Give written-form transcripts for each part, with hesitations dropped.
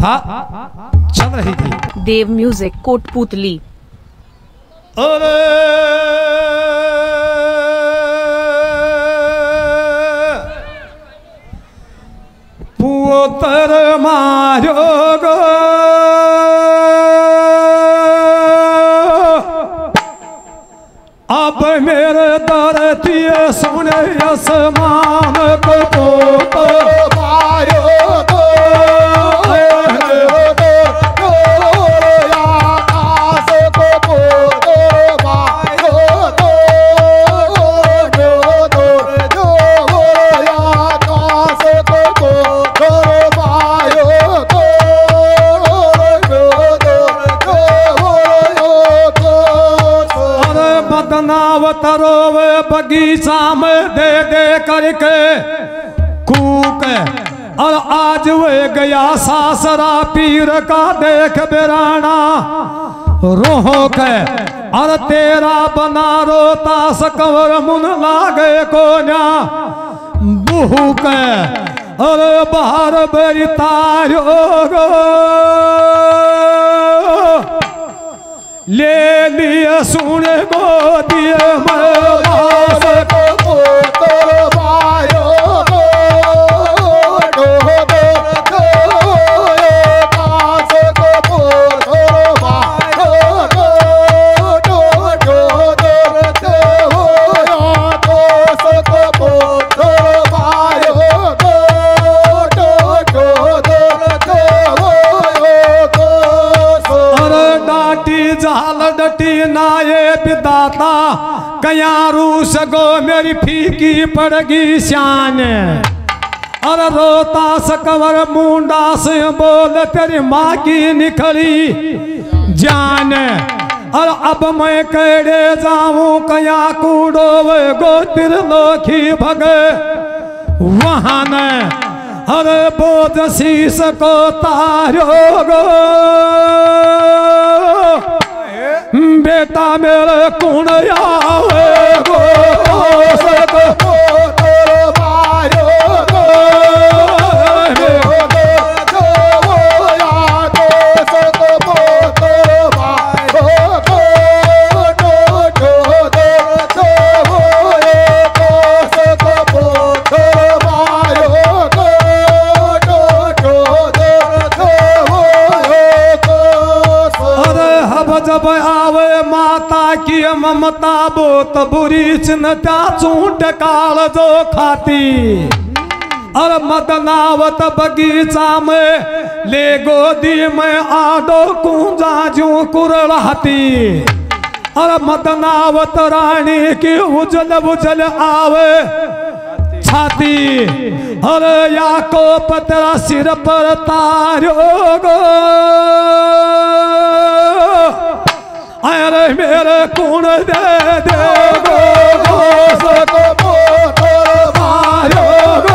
कथा चल रही थी। देव म्यूजिक कोटपुतली। अरे पुत्र मारो गो अब मेरे दरती सुने आसमान को तो मारो गो तरोवे बगीचा में दे दे करके कूक और आज वे गया सासरा पीर का देख बिराना रोहो के और तेरा बना रोता सकवर मुन लागे को न्या बुहू के और बाहर बेरितायो गो ले लिया सुन गोदिए दाता कया रूस गो मेरी फीकी पड़गी शान और रोता सकवर मुंडा से बोल तेरी माँ की निखरी जान और अब मैं केड़े जाऊं कया कूड़ो वे गो त्रिलोकी भगे वहां न अरे बोझ शीस को तारो गो बेटा मेरे कुण आवे गो जब आवे माता की ममता बोत बुरी चिन्हता चूंट काल जो खाती और मदनावत बगीचा में ले गोदी में आडो कुंजा जू कुरलाती और मदनावत रानी की उजल उजल आवे छाती और या को पतरा सिर पर तारो गो अरे मेरे कुण दे दे गो सको मारो गो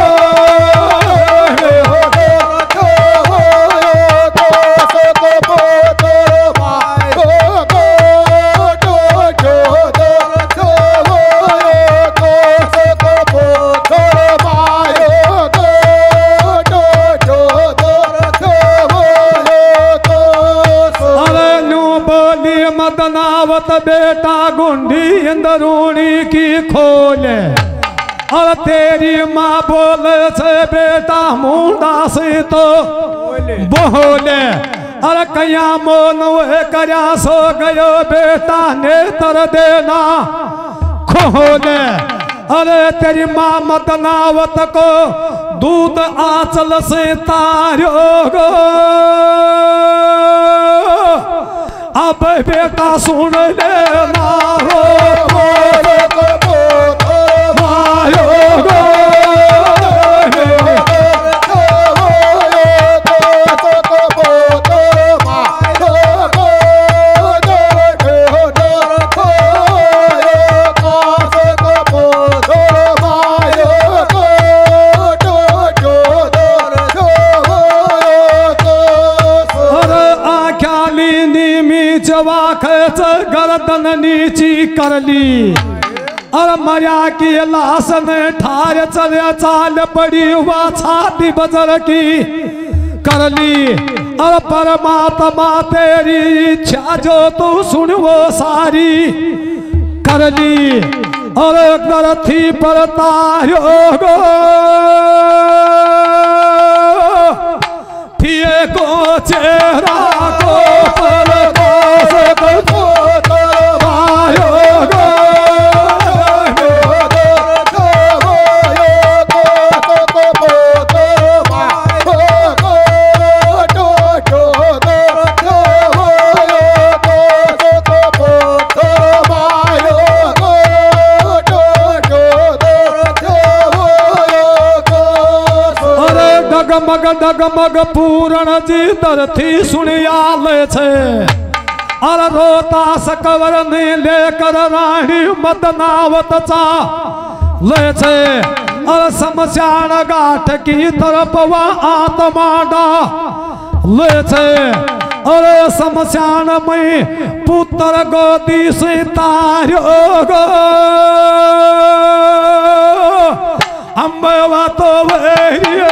मदनावत बेटा गुंडी अंदरूनी की खोले और तेरी माँ बोले से बेटा मुंडा से तो बोले और कया मोन वे कया सो गयो बेटा नेत्र देना खोले अरे तेरी माँ मदनावत को दूध आंचल से तारो गो अब बेटा सुन ले मारो गर्दन नीची कर ली और मरिया की लाश में ठार चले चाल पड़ी हुआ छाती बजर की कर ली और परमात्मा तेरी इच्छा जो तू सुन वो सारी कर ली और धरती पर तारो गो थिए को चेहरा को पर डगमग पूरण जी धरती सुनियाल छे और रोता सकवर ने लेकर रानी मदनावत चा ले छे और शमशान घाट की तरफ वह आत्मा डा ले छे और शमशान में पुत्र गोदी से तारो गो अम्बवा तो वेरिए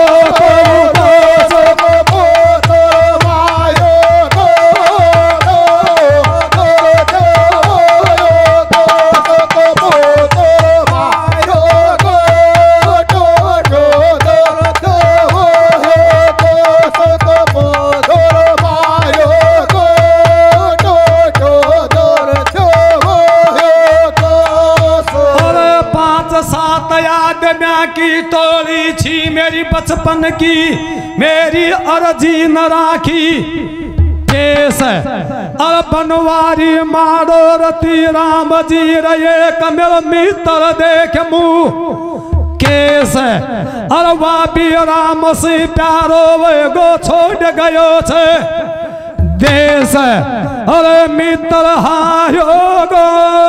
की टोली छी मेरी बचपन की मेरी अर्जी न राखी केस और बनवारी मारो रति राम जी रे कमल मित्र देख मुँह केस और वापी राम से प्यारो वे गो छोड़ गयो छे देश और मित्र हारो गो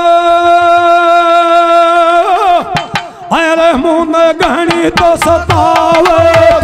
अरे मुन गणी तो सतावे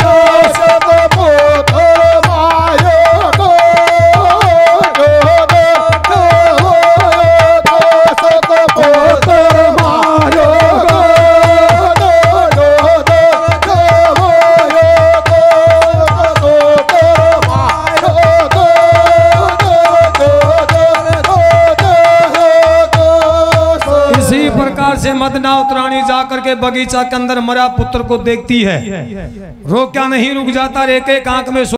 से मदना उतरानी जाकर के बगीचा के अंदर मरा पुत्र को देखती है, रो क्या नहीं रुक जाता, एक एक आंख में